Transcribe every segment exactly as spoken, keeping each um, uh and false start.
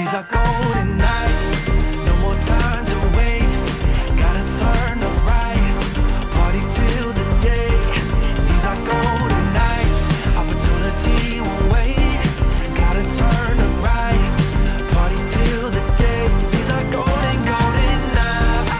These are golden nights, no more time to waste. Gotta turn to right, party till the day. These are golden nights, opportunity won't wait. Gotta turn to right, party till the day. These are golden, golden nights.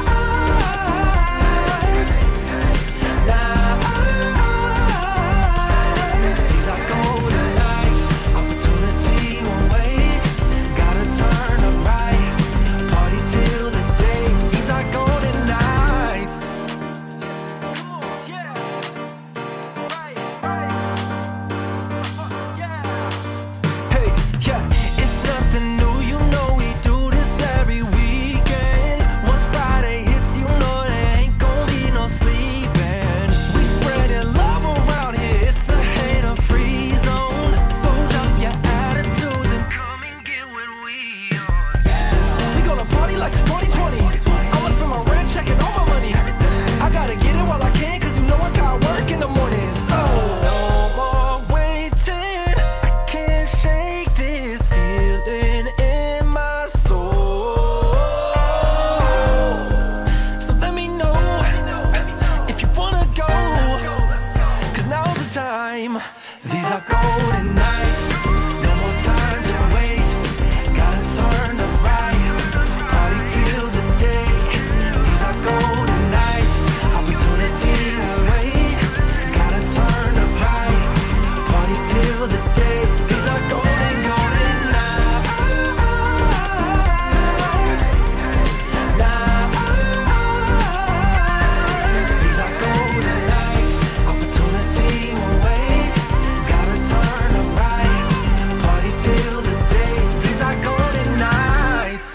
Nights. These are golden nights, opportunity won't wait. Gotta turn to right, party till the day. These are golden nights. Come on, yeah. Right, right. Uh, yeah. Hey, yeah, it's nothing new, you know we do this every weekend. Once Friday hits, you know there ain't gon' be no sleeping. We spreading love around here, it's a hater-free zone. So drop your attitudes and come and get what we on. We gonna party like it's twenty twenty. I'ma spend my rent, checking all my money. I gotta get it while I can, cause you know I got work in the morning. So no more waiting, I can't shake this feeling in my soul. So let me know if you wanna go, cause now's the time. These are golden nights, no more time to waste. Gotta turn to right, party till the day. These are golden nights, opportunity won't wait. Gotta turn to right, party till the day. These are golden, golden nights. Nights. These are golden nights, opportunity won't wait. Gotta turn to right, party till the day. These are golden nights.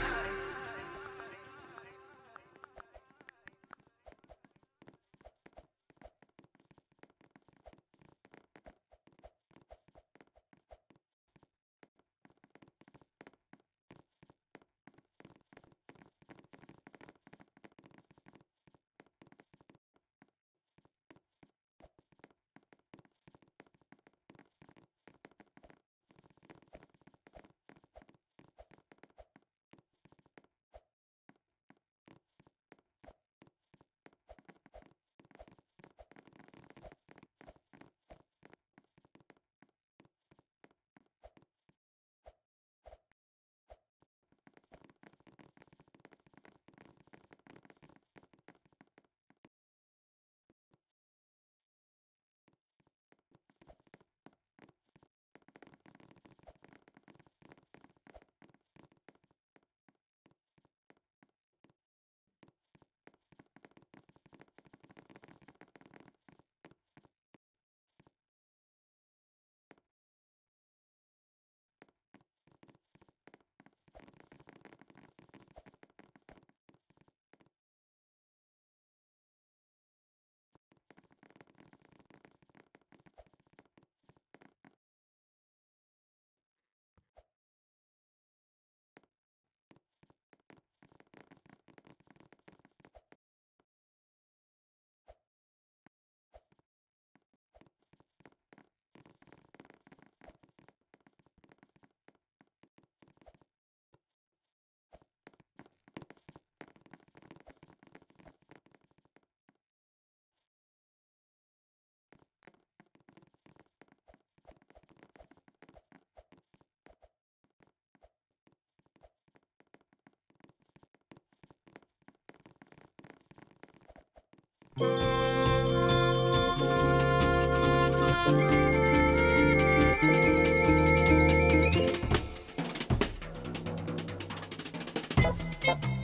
Bye.